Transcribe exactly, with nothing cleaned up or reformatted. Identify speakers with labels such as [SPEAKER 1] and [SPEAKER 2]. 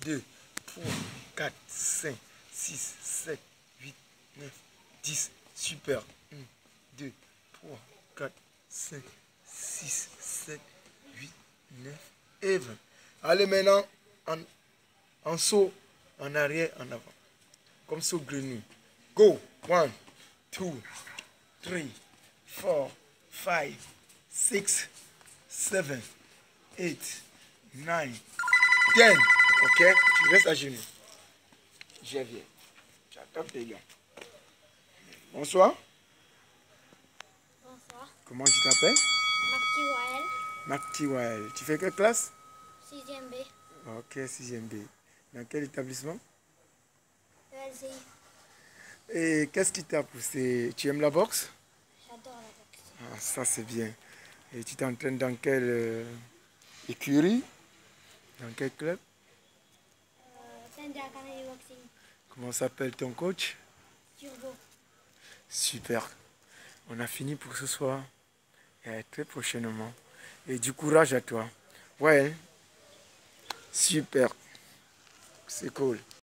[SPEAKER 1] deux, trois, quatre, cinq, six, sept, huit, neuf, dix. Super. un, deux, trois, quatre, cinq, six, sept, huit, neuf et vingt. Allez maintenant, en, en saut, en arrière, en avant. Comme saut grenouille. Go. one, two, three, four, five, six, seven, eight, nine, ten. Ok? Tu restes à genoux. Je viens. J'attends les gars. Bonsoir.
[SPEAKER 2] Bonsoir.
[SPEAKER 1] Comment tu t'appelles?
[SPEAKER 2] Makti Wael.
[SPEAKER 1] Makti Wael. Tu fais quelle classe?
[SPEAKER 2] sixième B.
[SPEAKER 1] Ok, sixième B. Dans quel établissement?
[SPEAKER 2] E L C I.
[SPEAKER 1] Et qu'est-ce qui t'a poussé? Tu aimes la boxe?
[SPEAKER 2] J'adore la boxe.
[SPEAKER 1] Ah, ça c'est bien. Et tu t'entraînes dans quelle euh, écurie? Dans quel club?
[SPEAKER 2] Euh, Tendja Canary Boxing.
[SPEAKER 1] Comment s'appelle ton coach?
[SPEAKER 2] Turbo.
[SPEAKER 1] Super. On a fini pour ce soir. Et à très prochainement. Et du courage à toi. Ouais. Super. C'est cool.